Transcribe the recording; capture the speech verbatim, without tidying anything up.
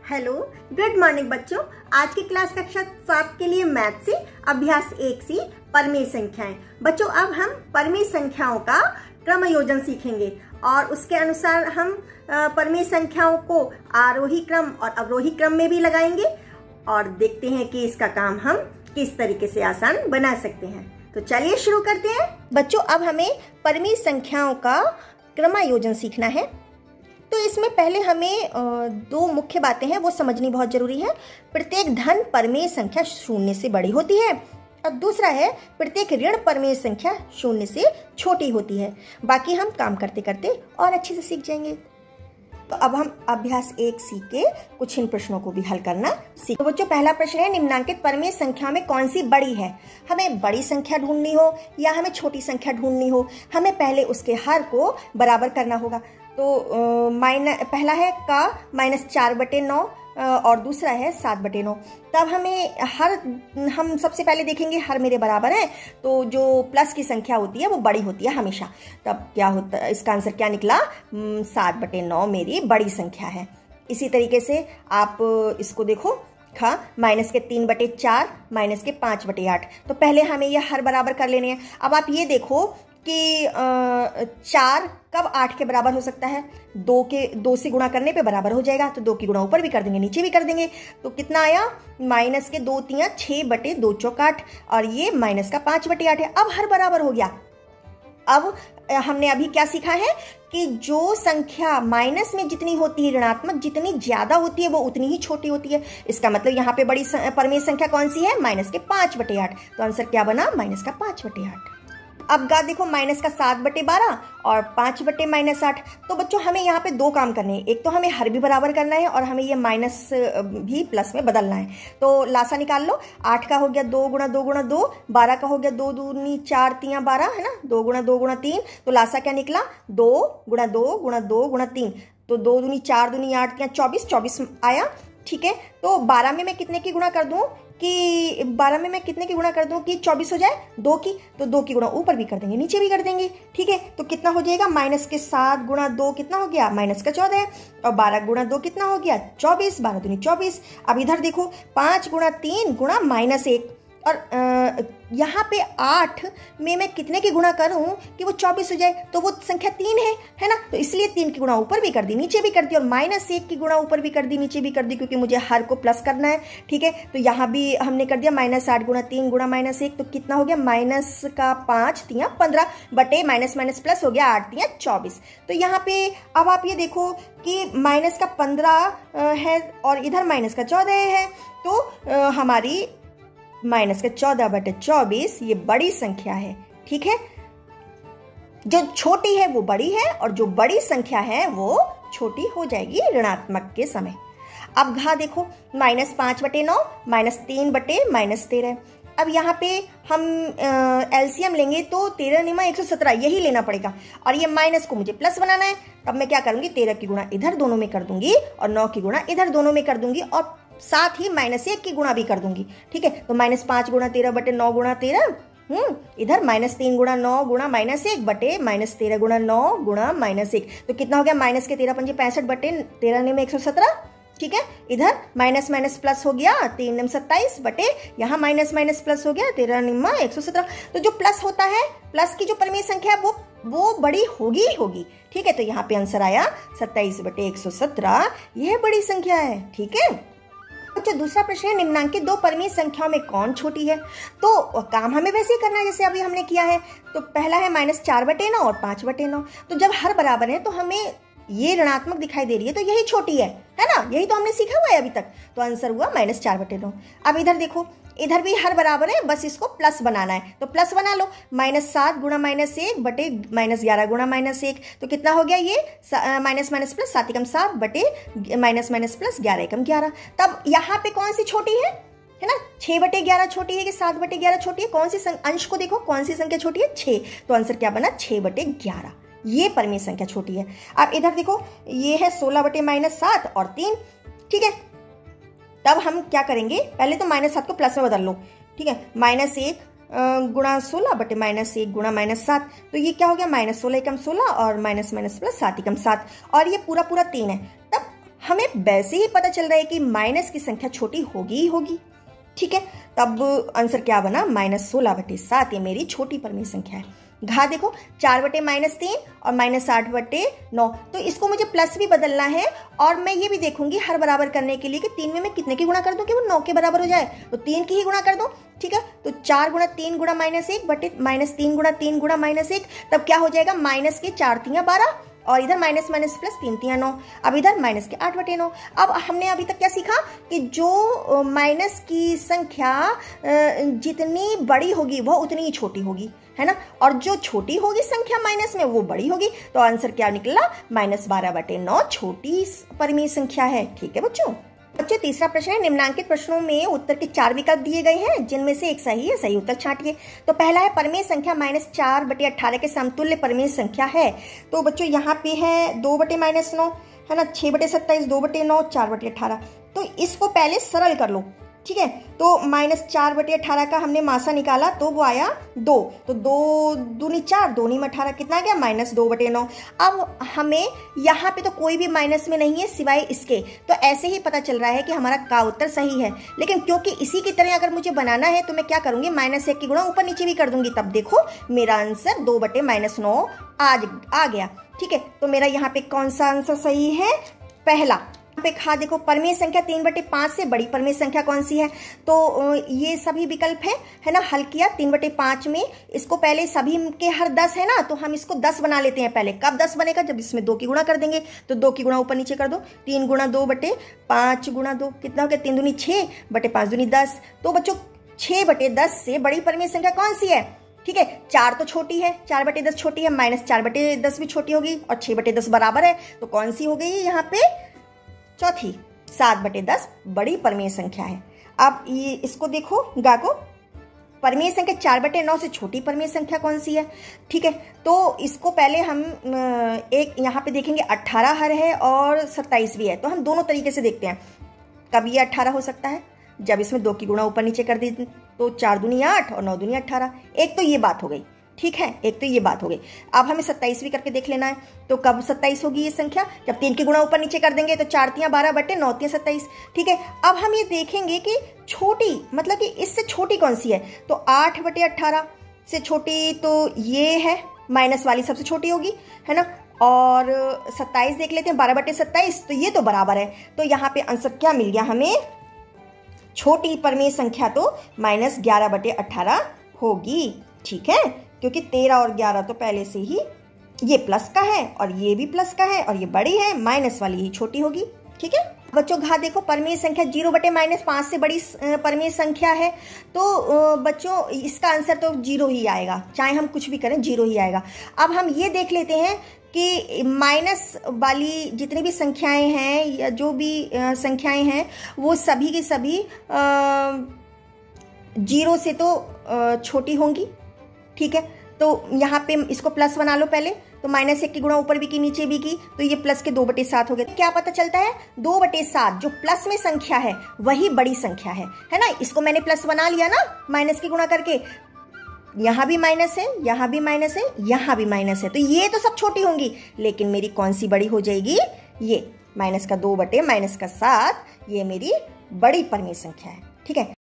Hello, good morning बच्चों। आज की क्लास कक्षा सात के लिए मैथ से अभ्यास एक सी परमेय संख्याएं। बच्चों, अब हम परमेय संख्याओं का क्रमयोजन सीखेंगे और उसके अनुसार हम परमेय संख्याओं को आरोही क्रम और अवरोही क्रम में भी लगाएंगे और देखते हैं कि इसका काम हम किस तरीके से आसान बना सकते हैं। तो चलिए शुरू करते हैं। बच्चों, अब हमें परमेय संख्याओं का क्रमयोजन सीखना है। तो इसमें पहले हमें दो मुख्य बातें हैं वो समझनी बहुत जरूरी है। प्रत्येक धन परमेय संख्या शून्य से बड़ी होती है और दूसरा है प्रत्येक ऋण परमेय संख्या शून्य से छोटी होती है। बाकी हम काम करते करते और अच्छे से सीख जाएंगे। तो अब हम अभ्यास एक सी के कुछ इन प्रश्नों को भी हल करना सीख। तो बच्चों, पहला प्रश्न है निम्नांकित परमेय संख्या में कौन सी बड़ी है। हमें बड़ी संख्या ढूंढनी हो या हमें छोटी संख्या ढूंढनी हो, हमें पहले उसके हर को बराबर करना होगा। तो माइनस पहला है का माइनस चार बटे नौ और दूसरा है सात बटे नौ। तब हमें हर हम सबसे पहले देखेंगे हर मेरे बराबर है, तो जो प्लस की संख्या होती है वो बड़ी होती है हमेशा। तब क्या होता है, इसका आंसर क्या निकला, सात बटे नौ मेरी बड़ी संख्या है। इसी तरीके से आप इसको देखो, खा माइनस के तीन बटे चार माइनस के पाँच बटे आठ। तो पहले हमें ये हर बराबर कर लेने हैं। अब आप ये देखो कि चार कब आठ के बराबर हो सकता है, दो के दो से गुणा करने पे बराबर हो जाएगा। तो दो की गुणा ऊपर भी कर देंगे नीचे भी कर देंगे। तो कितना आया, माइनस के दो तिया छः बटे दो चौक आठ और ये माइनस का पाँच बटे आठ है। अब हर बराबर हो गया। अब हमने अभी क्या सीखा है कि जो संख्या माइनस में जितनी होती है, ऋणात्मक जितनी ज्यादा होती है वो उतनी ही छोटी होती है। इसका मतलब यहाँ पे बड़ी परमेय संख्या कौन सी है, माइनस के पाँच बटे आठ। तो आंसर क्या बना, माइनस का पाँच बटे आठ। अब गा देखो माइनस का सात बटे बारह और पाँच बटे माइनस आठ। तो बच्चों हमें यहाँ पे दो काम करने हैं। एक तो हमें हर भी बराबर करना है और हमें ये माइनस भी प्लस में बदलना है। तो लासा निकाल लो। आठ का हो गया दो गुणा दो गुणा दो, बारह का हो गया दो दूनी चार तिया बारह, है ना, दो गुणा दो गुणा तीन। तो लासा क्या निकला, दो गुणा दो गुणा दो गुणा तीन। तो दो दूनी चार दूनी आठ तिया चौबीस, चौबीस आया। ठीक है, तो बारह में मैं कितने की गुणा कर दूं कि बारह में मैं कितने की गुणा कर दूं कि चौबीस हो जाए, दो की। तो दो की गुणा ऊपर भी कर देंगे नीचे भी कर देंगे। ठीक है, तो कितना हो जाएगा, माइनस के सात गुणा दो कितना हो गया, माइनस का चौदह और बारह गुणा दो कितना हो गया, चौबीस। बारह दूनी चौबीस। अब इधर देखो पाँच गुणा तीन गुणा माइनस एक और यहाँ पे आठ में मैं कितने की गुणा करूं कि वो चौबीस हो जाए, तो वो संख्या तीन है है ना। तो इसलिए तीन की गुणा ऊपर भी कर दी नीचे भी कर दी और माइनस एक की गुणा ऊपर भी कर दी नीचे भी कर दी, क्योंकि मुझे हर को प्लस करना है। ठीक है, तो यहाँ भी हमने कर दिया माइनस आठ गुणा तीन गुणा माइनस एक। तो कितना हो गया, माइनस का पाँच तिया पंद्रह बटे माइनस माइनस प्लस हो गया आठ तिया चौबीस। तो यहाँ पे अब आप ये देखो कि माइनस का पंद्रह है और इधर माइनस का चौदह है। तो हमारी माइनस का चौदह बटे चौबीस ये बड़ी संख्या है। ठीक है, जो छोटी है वो बड़ी है और जो बड़ी संख्या है वो छोटी हो जाएगी ऋणात्मक के समय। अब घा देखो, माइनस पांच बटे नौ माइनस तीन बटे माइनस तेरह। अब यहाँ पे हम एलसीएम लेंगे तो तेरह निमा एक सौ सत्रह यही लेना पड़ेगा और ये माइनस को मुझे प्लस बनाना है। अब मैं क्या करूंगी, तेरह की गुणा इधर दोनों में कर दूंगी और नौ की गुणा इधर दोनों में कर दूंगी और साथ ही माइनस एक की गुणा भी कर दूंगी। ठीक है, तो माइनस पांच गुणा तेरह बटे नौ गुणा तेरह, हम्म इधर माइनस तीन गुणा नौ गुणा माइनस एक बटे माइनस तेरह गुणा नौ गुणा माइनस एक। तो कितना हो गया, माइनस के तेरह पंजे पैंसठ बटे तेरह निम एक सौ सत्रह। ठीक है, इधर माइनस माइनस प्लस हो गया, तीन निम सत्ताईस बटे यहाँ माइनस माइनस प्लस हो गया तेरह निम्मा एक सौ सत्रह। तो जो प्लस होता है, प्लस की जो परमेय संख्या है वो वो बड़ी होगी ही होगी। ठीक है, तो यहाँ पे आंसर आया सत्ताईस बटे एक सौ सत्रह, यह बड़ी संख्या है। ठीक है, अच्छा दूसरा प्रश्न है निम्नांकित दो परमेय संख्याओं में कौन छोटी है। तो काम हमें वैसे ही करना है जैसे अभी हमने किया है। तो पहला है माइनस चार बटे नौ और पांच बटे नौ। तो जब हर बराबर है तो हमें ये ऋणात्मक दिखाई दे रही है तो यही छोटी है है ना, यही तो हमने सीखा हुआ है अभी तक। तो आंसर हुआ माइनस चार बटे नौ। अब इधर देखो, इधर भी हर बराबर है, बस इसको प्लस बनाना है। तो प्लस बना लो, माइनस सात गुणा माइनस एक बटे माइनस ग्यारह गुणा माइनस एक। तो कितना हो गया, ये माइनस माइनस प्लस सात एकम सात बटे माइनस माइनस प्लस ग्यारह एकम ग्यारह। तब यहाँ पे कौन सी छोटी है, है ना, छह बटे ग्यारह छोटी है कि सात बटे ग्यारह छोटी है। कौन सी अंश को देखो, कौन सी संख्या छोटी है, छह। तो आंसर क्या बना, छह बटे ग्यारह, ये परमेय संख्या छोटी है। अब इधर देखो, ये है सोलह बटे माइनस सात और तीन। ठीक है, तब हम क्या करेंगे, पहले तो माइनस सात को प्लस में बदल लो। ठीक है, माइनस एक गुणा सोलह बटे माइनस एक गुणा माइनस सात। तो ये क्या हो गया, माइनस सोलह एकम सोलह और माइनस माइनस प्लस सात एकम सात और ये पूरा पूरा तीन है। तब हमें वैसे ही पता चल रहा है कि माइनस की संख्या छोटी होगी ही होगी। ठीक है, तब आंसर क्या बना, माइनस सोलह बटे सात, ये मेरी छोटी परिमेय संख्या है। घा देखो, चार बटे माइनस तीन और माइनस आठ बटे नौ, तो इसको मुझे प्लस भी बदलना है और मैं ये भी देखूंगी हर बराबर करने के लिए कि तीन में मैं कितने की गुणा कर दूं कि वो नौ के बराबर हो जाए, तो तीन की ही गुणा कर दूं। ठीक है, तो चार गुणा तीन गुणा माइनस एक बटे माइनस तीन गुणा तीन गुणा माइनस एक, तब क्या हो जाएगा, माइनस के चार तियां बारह और इधर माइनस माइनस प्लस तीन तियां नौ, अब इधर माइनस के आठ बटे नौ। अब हमने अभी तक क्या सीखा कि जो माइनस की संख्या जितनी बड़ी होगी वह उतनी ही छोटी होगी, है ना, और जो छोटी होगी संख्या माइनस में वो बड़ी होगी। तो आंसर क्या निकला, माइनस बारह बटे नौ छोटी परिमेय संख्या है। ठीक है बच्चों। बच्चों तीसरा प्रश्न है, निम्नांकित प्रश्नों में उत्तर के चार विकल्प दिए गए हैं जिनमें से एक सही है, सही उत्तर छांटिए। तो पहला है परिमेय संख्या माइनस चार बटे अट्ठारह के समतुल्य परिमेय संख्या है। तो बच्चों यहाँ पे है दो बटे माइनस नौ, है ना, छह बटे सत्ताईस, दो बटे नौ, चार बटे अट्ठारह। तो इसको पहले सरल कर लो। ठीक है, तो माइनस चार बटे अठारह का हमने मासा निकाला तो वो आया दो, तो दो दूनी चार, दो में अठारह, कितना आ गया, माइनस दो बटे नौ। अब हमें यहाँ पे तो कोई भी माइनस में नहीं है सिवाय इसके, तो ऐसे ही पता चल रहा है कि हमारा का उत्तर सही है। लेकिन क्योंकि इसी की तरह अगर मुझे बनाना है तो मैं क्या करूंगी, माइनस एक की गुणा ऊपर नीचे भी कर दूंगी, तब देखो मेरा आंसर दो बटे माइनस नौ आज आ गया। ठीक है, तो मेरा यहाँ पे कौन सा आंसर सही है, पहला। पे खा देखो, परिमेय संख्या तीन बटे पांच से बड़ी परिमेय संख्या कौन सी है, तो ये सभी विकल्प है, है ना, हल किया तीन बटे पांच में, इसको पहले सभी के हर दस है ना, तो हम इसको दस बना लेते हैं पहले। कब दस बनेगा, जब इसमें दो की गुणा कर देंगे, तो दो की गुणा ऊपर नीचे कर दो, तीन गुणा दो बटे पांच गुणा दो कितना हो गया, तीन दूनी छह बटे पांच दूनी दस। तो बच्चों छह बटे दस से बड़ी परिमेय संख्या कौन सी है, ठीक है, चार तो छोटी है, चार बटे दस छोटी है, माइनस चार बटे दस भी छोटी होगी और छह बटे दस बराबर है, तो कौन सी हो गई यहाँ पे, चौथी, सात बटे दस बड़ी परिमेय संख्या है। अब ये इसको देखो, गा को, परिमेय संख्या चार बटे नौ से छोटी परिमेय संख्या कौन सी है। ठीक है, तो इसको पहले हम एक यहाँ पे देखेंगे, अट्ठारह हर है और सत्ताईस भी है, तो हम दोनों तरीके से देखते हैं। कब ये अट्ठारह हो सकता है, जब इसमें दो की गुणा ऊपर नीचे कर दी, तो चार दूनी आठ और नौ दूनी अट्ठारह, एक तो ये बात हो गई। ठीक है, एक तो ये बात हो गई। अब हमें सत्ताईस भी करके देख लेना है, तो कब सत्ताईस होगी ये संख्या, जब तीन की गुणा ऊपर नीचे कर देंगे, तो चार तियां बारह बटे नौ तियां सत्ताईस। ठीक है, अब हम ये देखेंगे कि छोटी मतलब कि इससे छोटी कौन सी है, तो आठ बटे अट्ठारह से छोटी तो ये है, माइनस वाली सबसे छोटी होगी, है ना, और सत्ताईस देख लेते हैं, बारह बटे सत्ताईस, तो ये तो बराबर है। तो यहाँ पे आंसर क्या मिल गया हमें, छोटी परिमेय संख्या तो माइनस ग्यारह बटे अट्ठारह होगी। ठीक है, क्योंकि तेरह और ग्यारह तो पहले से ही ये प्लस का है और ये भी प्लस का है और ये बड़ी है, माइनस वाली ही छोटी होगी। ठीक है बच्चों, घा देखो, परिमेय संख्या जीरो बटे माइनस पाँच से बड़ी परिमेय संख्या है, तो बच्चों इसका आंसर तो जीरो ही आएगा, चाहे हम कुछ भी करें जीरो ही आएगा। अब हम ये देख लेते हैं कि माइनस वाली जितनी भी संख्याएं हैं या जो भी संख्याएं हैं वो सभी की सभी जीरो से तो छोटी होंगी। ठीक है, तो यहाँ पे इसको प्लस बना लो पहले, तो माइनस एक की गुणा ऊपर भी की नीचे भी की, तो ये प्लस के दो बटे सात हो गए। क्या पता चलता है, दो बटे सात जो प्लस में संख्या है वही बड़ी संख्या है, है ना। इसको मैंने प्लस बना लिया ना माइनस की गुणा करके, यहाँ भी माइनस है, यहाँ भी माइनस है, यहाँ भी माइनस है, तो ये तो सब छोटी होंगी, लेकिन मेरी कौन सी बड़ी हो जाएगी, ये माइनस का दो बटे माइनस का सात, ये मेरी बड़ी परिमेय संख्या है। ठीक है।